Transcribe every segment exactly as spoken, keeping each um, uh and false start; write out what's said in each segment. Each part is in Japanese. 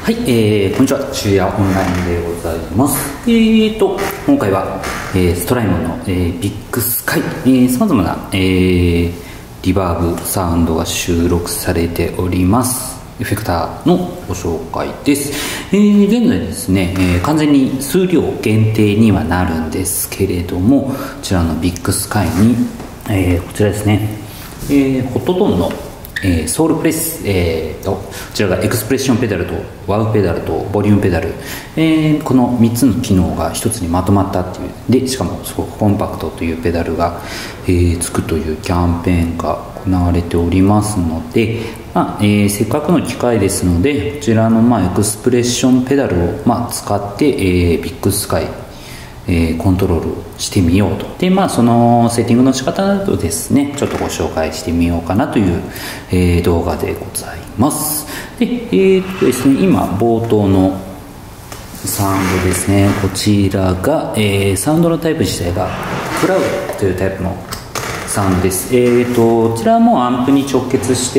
はい、えー、こんにちは。昼夜オンラインでございます。えーと、今回は、えー、ストライモンの、えー、ビッグスカイ、えー、様々な、えー、リバーブサウンドが収録されております。エフェクターのご紹介です。えー、現在ですね、えー、完全に数量限定にはなるんですけれども、こちらのビッグスカイに、えー、こちらですね、えー、ホットトーンのえー、ソウルプレス、えー、とこちらがエクスプレッションペダルとワウペダルとボリュームペダル、えー、このみっつの機能がひとつにまとまったっていうで、しかもすごくコンパクトというペダルが、えー、つくというキャンペーンが行われておりますので、まあえー、せっかくの機会ですので、こちらの、まあ、エクスプレッションペダルを、まあ、使って、えー、ビッグスカイえー、コントロールしてみようと。で、まあ、そのセッティングの仕方などですね、ちょっとご紹介してみようかなという、えー、動画でございます。で、えー、っとですね、今、冒頭のサウンドですね、こちらが、えー、サウンドのタイプ自体がクラウドというタイプのサウンドです。えー、っと、こちらはもうアンプに直結して、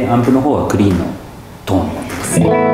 アンプの方はクリーンのトーンになってますね。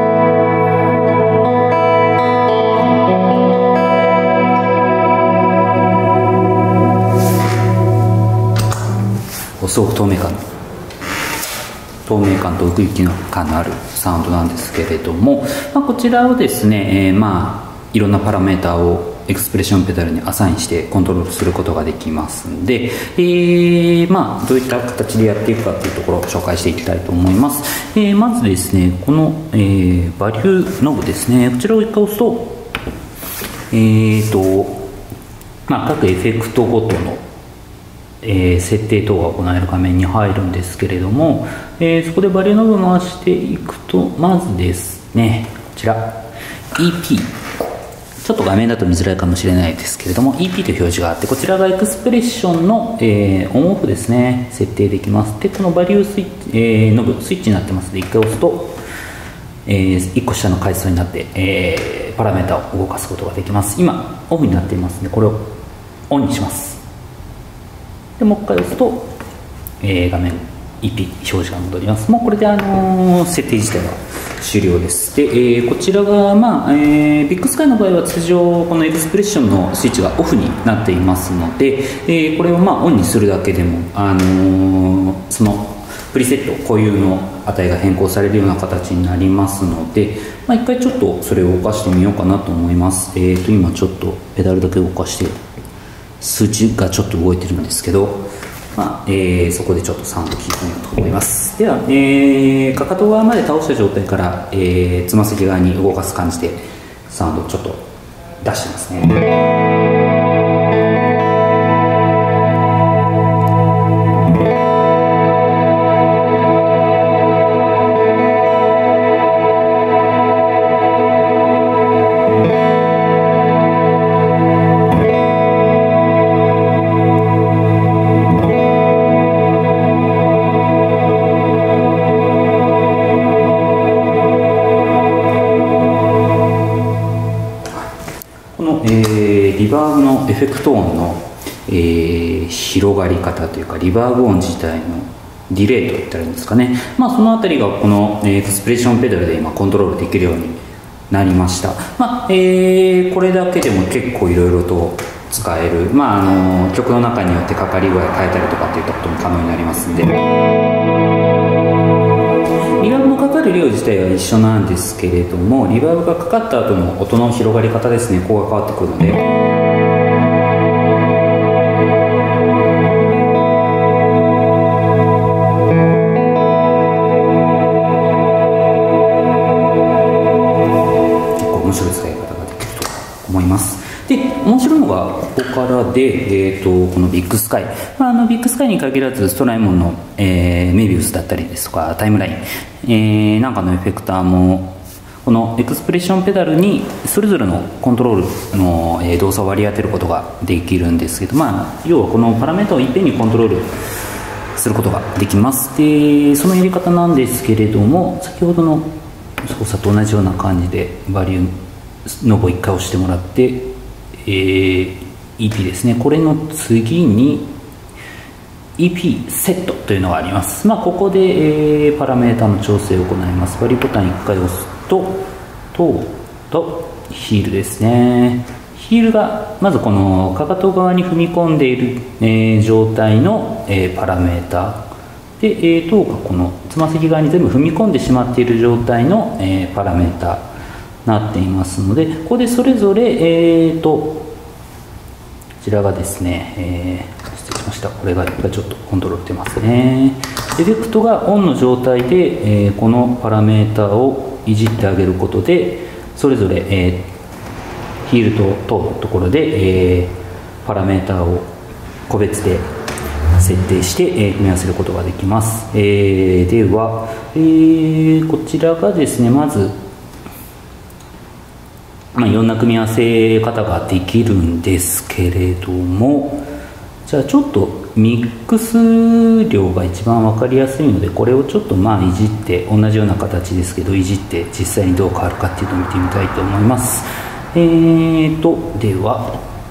すごく透明感透明感と奥行きの感のあるサウンドなんですけれども、まあ、こちらをですね、えー、まあいろんなパラメーターをエクスプレッションペダルにアサインしてコントロールすることができますんで、えー、まあどういった形でやっていくかというところを紹介していきたいと思います。えー、まずですね、この、えー、バリューノブですね、こちらを一回押すとえーとまあ各エフェクトごとのえー、設定等が行える画面に入るんですけれども、えー、そこでバリューノブ回していくと、まずですね、こちら イーピー、 ちょっと画面だと見づらいかもしれないですけれども イーピー という表示があって、こちらがエクスプレッションの、えー、オンオフですね、設定できます。で、このバリュースイッチ、えー、ノブスイッチになってますので、いっかい押すと、えー、いっこ下の階層になって、えー、パラメータを動かすことができます。今オフになっていますので、これをオンにします。でもう一回押すと、えー、画面 イーピー 表示が戻ります。もうこれで、あのー、設定自体は終了です。で、えー、こちらが、まあえー、ビッグスカイの場合は通常このエクスプレッションのスイッチがオフになっていますので、えー、これをまあオンにするだけでも、あのー、そのプリセット固有の値が変更されるような形になりますので、まあ、一回ちょっとそれを動かしてみようかなと思います。えー、と今ちょっとペダルだけ動かして数値がちょっと動いてるんですけど、まあえー、そこでちょっとサウンド聞いてみようと思います。では、えー、かかと側まで倒した状態から、えー、つま先側に動かす感じでサウンドをちょっと出してますね。リバーブのエフェクト音の、えー、広がり方というか、リバーブ音自体のディレイといったらいいんですかね、まあ、そのあたりがこのエクスプレッションペダルで今コントロールできるようになりました。まあえー、これだけでも結構いろいろと使える、まあ、あの曲の中によってかかり具合変えたりとかっていったことも可能になりますんで、リバーブのかかる量自体は一緒なんですけれども、リバーブがかかった後の音の広がり方ですね、ここが変わってくるので、面白い使い方ができると思います。で、面白いのがここからで、えー、とこのビッグスカイ、まあ、あのビッグスカイに限らずストライモンの、えー、メビウスだったりですとかタイムライン、えー、なんかのエフェクターもこのエクスプレッションペダルにそれぞれのコントロールの、えー、動作を割り当てることができるんですけど、まあ、要はこのパラメータをいっぺんにコントロールすることができます。で、そのやり方なんですけれども、先ほどの操作と同じような感じでバリューノブをいっかい押してもらって、えー、イーピー ですね、これの次に イーピー セットというのがあります。まあ、ここで、えー、パラメータの調整を行います。バリューボタンいっかい押すと、 トーとヒールですね。ヒールがまずこのかかと側に踏み込んでいる、えー、状態の、えー、パラメータで、えー、トーがこのつま先側に全部踏み込んでしまっている状態の、えー、パラメータになっていますので、ここでそれぞれ、えー、とこちらがですね、えー、失礼しました、これがちょっとコントロール出ますね。エフェクトがオンの状態で、えー、このパラメータをいじってあげることで、それぞれ、えーヒールとトーのところで、えー、パラメータを個別で設定して、えー、組み合わせることができます。えー、では、えー、こちらがですね、まず、まあ、いろんな組み合わせ方ができるんですけれども、じゃあちょっとミックス量が一番分かりやすいので、これをちょっとまあいじって、同じような形ですけどいじって実際にどう変わるかっていうのを見てみたいと思います。えーとでは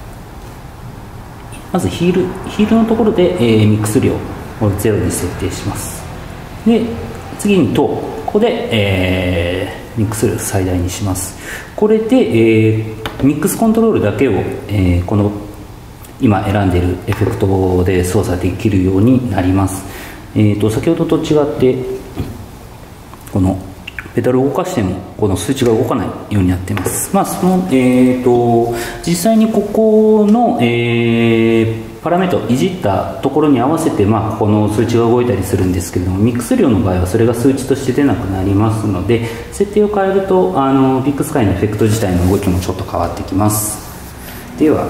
まずヒールヒールのところで、えー、ミックス量をゼロに設定します。で次にトー、ここで、えー、ミックス量最大にします。これで、えー、ミックスコントロールだけを、えー、この今選んでいるエフェクトで操作できるようになります。えーと先ほどと違ってこのペダルを動かしてもこの数値が動かないようになっています。まあそのえー、と実際にここの、えー、パラメータをいじったところに合わせて、まあ、この数値が動いたりするんですけれども、ミックス量の場合はそれが数値として出なくなりますので、設定を変えるとあのビッグスカイのエフェクト自体の動きもちょっと変わってきます。では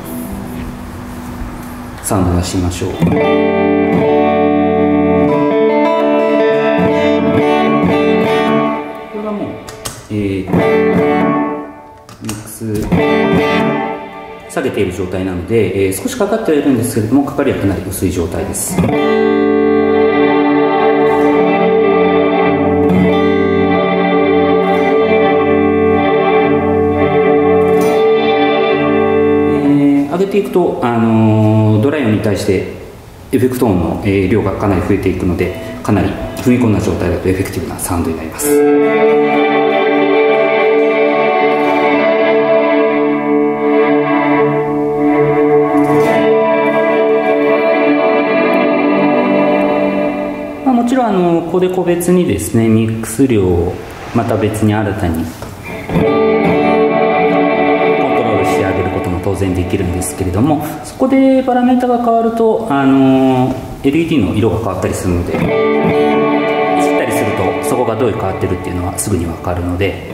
サウンド出してみましょう。えー、ミックス下げている状態なので、えー、少しかかってはいるんですけれども、かかりはかなり薄い状態です。えー、上げていくと、あのー、ドライ音に対してエフェクト音の、えー、量がかなり増えていくので、かなり踏み込んだ状態だとエフェクティブなサウンドになります。もちろんあのここで個別にですねミックス量をまた別に新たにコントロールしてあげることも当然できるんですけれども、そこでパラメータが変わるとあの エルイーディー の色が変わったりするので、いじったりするとそこがどう変わってるっていうのはすぐに分かるので、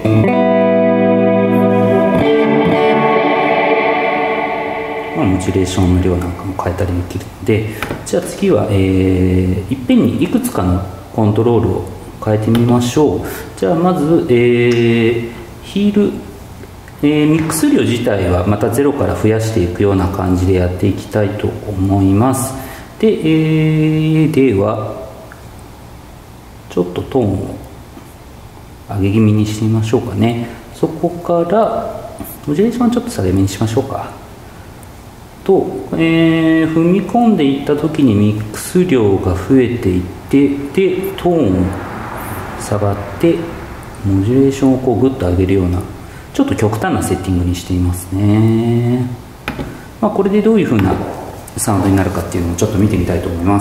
まあ、モチュレーションの量なんかも変えたりできるので、じゃあ次は、えー、いっぺんにいくつかのコントロールを変えてみましょう。じゃあまず、えー、ヒール、えー、ミックス量自体はまたゼロから増やしていくような感じでやっていきたいと思います。で、えー、ではちょっとトーンを上げ気味にしてみましょうかね。そこからモジュレーションはちょっと下げ目にしましょうか。と、えー、踏み込んでいった時にミックス量が増えていって、でトーン下がってモジュレーションをこうグッと上げるようなちょっと極端なセッティングにしていますね。まあ、これでどういう風なサウンドになるかっていうのをちょっと見てみたいと思います。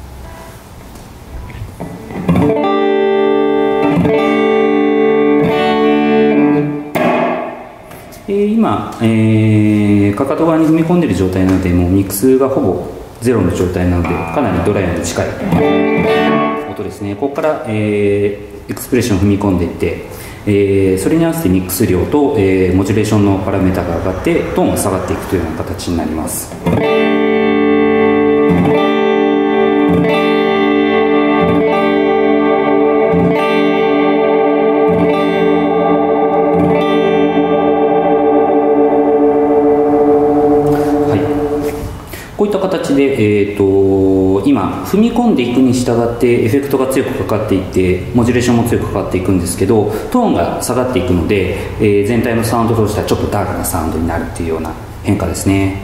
えー、今、えー、かかと側に踏み込んでいる状態なので、もうミックスがほぼゼロの状態なので、かなりドライに近い音ですね。ここから、えー、エクスプレッションを踏み込んでいって、えー、それに合わせてミックス量と、えー、モチュレーションのパラメータが上がってトーンが下がっていくというような形になります。こういった形で、えー、と今踏み込んでいくに従ってエフェクトが強くかかっていってモジュレーションも強くかかっていくんですけど、トーンが下がっていくので、えー、全体のサウンドとしてはちょっとダークなサウンドになるっていうような変化ですね。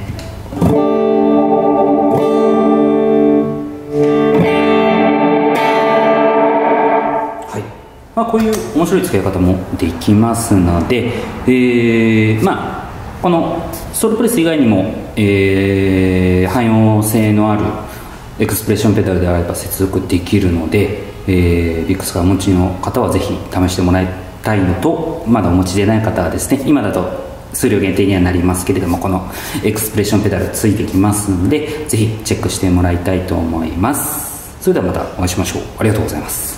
はい、まあ、こういったこういう面白い使い方もできますので、えー、まあこのストールプレス以外にも、えー、汎用性のあるエクスプレッションペダルであれば接続できるので、えー、ビックスカーお持ちの方はぜひ試してもらいたいのと、まだお持ちでない方はですね、今だと数量限定にはなりますけれども、このエクスプレッションペダルついてきますので、ぜひチェックしてもらいたいと思います。それではまたお会いしましょう。ありがとうございます。